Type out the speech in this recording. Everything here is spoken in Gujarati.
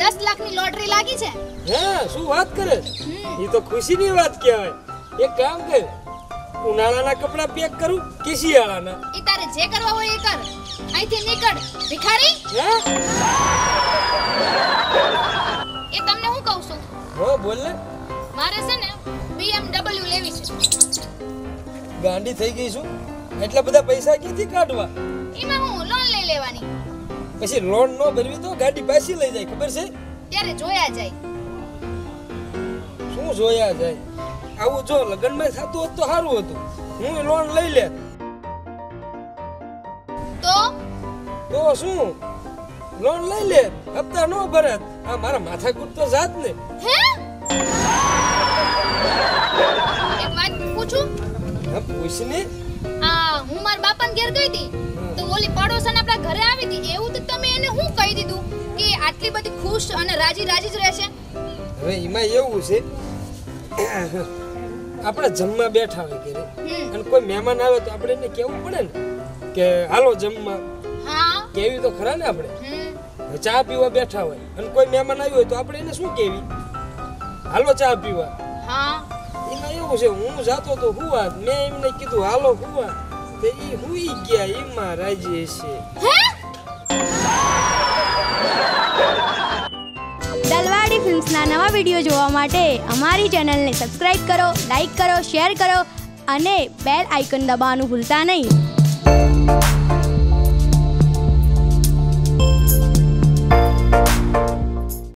10 લાખની લોટરી લાગી છે। હા શું વાત કરે? એ તો ખુશીની વાત કહેવાય। એક કામ કર, ઉનાળાના કપડા પેક કરું કે શિયાળાના? ઈ તારે જે કરવા હોય એ કર, અહીંથી નીકળ ભિખારી। હે? એ તમને હું કહું છું, હો બોલ ને। મારે છે ને BMW લેવી છે। ગાંડી થઈ ગઈ છું? એટલા બધા પૈસા ક્યાંથી કાઢવા? એમાં હું લોન લઈ લેવાની, પછી લોન નો ભરવી તો ગાડી પાછી લઈ જાય, ખબર છે? ત્યારે જોયા જાય। શું જોયા જાય? આવું જો લગનમાં થતું હોત તો સારું હતું, હું લોન લઈ લે। તો શું લોન લઈ લે, હપ્તા નો ભરત, આ મારા માથાકૂટ તો જાત ને। હે? એક વાત પૂછું? હા પૂછ ને। હું મારા બાપાને ઘેર ગઈ હતી તો ઓલી પડોસન આપણા ઘરે આવી હતી, એવું તો તમે એને હું કહી દીધું કે આટલી બધી ખુશ અને રાજી રાજી જ રહેશે? હવે એમાં એવું છે, આપણે જમવા બેઠા હોય ઘરે અને કોઈ મહેમાન આવે તો આપણે એને કેવું પડે ને કે હાલો જમવા। હા કેવી તો ખરા ને આપણે। ચા પીવા બેઠા હોય અને કોઈ મહેમાન આવ્યું હોય તો આપણે એને શું કેવી? હાલો ચા પીવા। હા એમાં એવું છે, હું જાતો તો હુવા, મેં એમને કીધું હાલો હુવા, તો ઈ હુઈ ગયા, એમાં રાજી છે। દલવાડી ફિલ્મ્સના નવા વિડીયો જોવા માટે અમારી ચેનલને સબસ્ક્રાઇબ કરો, લાઈક કરો, શેર કરો અને બેલ આઇકન દબાવવાનું ભૂલતા નહીં।